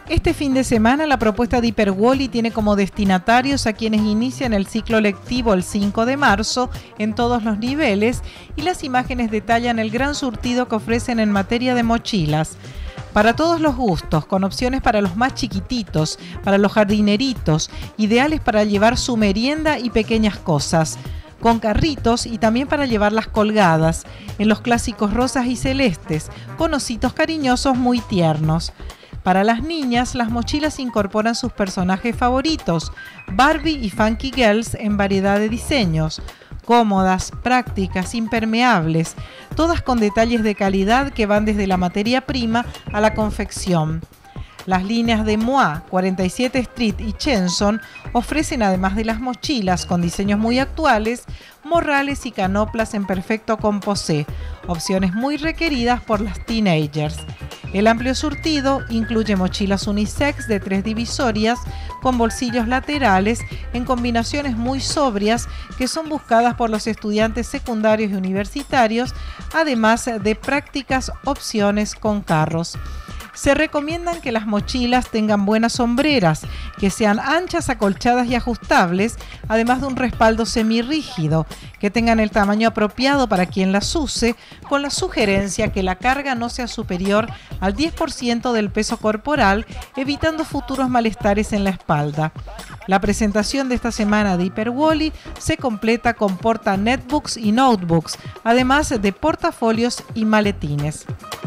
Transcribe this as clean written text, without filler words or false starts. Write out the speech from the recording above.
Este fin de semana la propuesta de Hyperwally tiene como destinatarios a quienes inician el ciclo lectivo el 5 de marzo en todos los niveles, y las imágenes detallan el gran surtido que ofrecen en materia de mochilas. Para todos los gustos, con opciones para los más chiquititos, para los jardineritos, ideales para llevar su merienda y pequeñas cosas, con carritos y también para llevarlas colgadas, en los clásicos rosas y celestes, con ositos cariñosos muy tiernos. Para las niñas, las mochilas incorporan sus personajes favoritos, Barbie y Funky Girls, en variedad de diseños, cómodas, prácticas, impermeables, todas con detalles de calidad que van desde la materia prima a la confección. Las líneas de Moa, 47 Street y Chenson ofrecen, además de las mochilas con diseños muy actuales, morrales y canoplas en perfecto composé, opciones muy requeridas por las teenagers. El amplio surtido incluye mochilas unisex de 3 divisorias con bolsillos laterales en combinaciones muy sobrias que son buscadas por los estudiantes secundarios y universitarios, además de prácticas opciones con carros. Se recomiendan que las mochilas tengan buenas sombreras, que sean anchas, acolchadas y ajustables, además de un respaldo semirrígido, que tengan el tamaño apropiado para quien las use, con la sugerencia que la carga no sea superior al 10% del peso corporal, evitando futuros malestares en la espalda. La presentación de esta semana de Hyperwally se completa con porta netbooks y notebooks, además de portafolios y maletines.